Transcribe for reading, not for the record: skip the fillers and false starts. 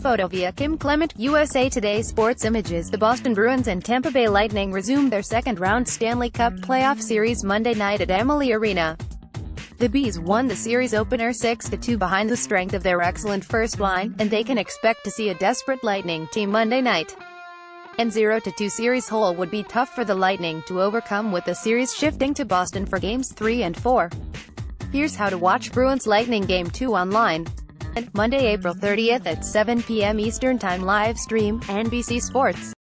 photo via Kim Clement, USA Today Sports Images. The Boston Bruins and Tampa Bay Lightning resumed their second-round Stanley Cup playoff series Monday night at Amalie Arena. The Bees won the series opener 6-2 behind the strength of their excellent first line, and they can expect to see a desperate Lightning team Monday night. An 0-2 series hole would be tough for the Lightning to overcome, with the series shifting to Boston for Games 3 and 4. Here's how to watch Bruins Lightning Game 2 online. Monday, April 30th at 7 p.m. Eastern Time. Live stream, NBC Sports.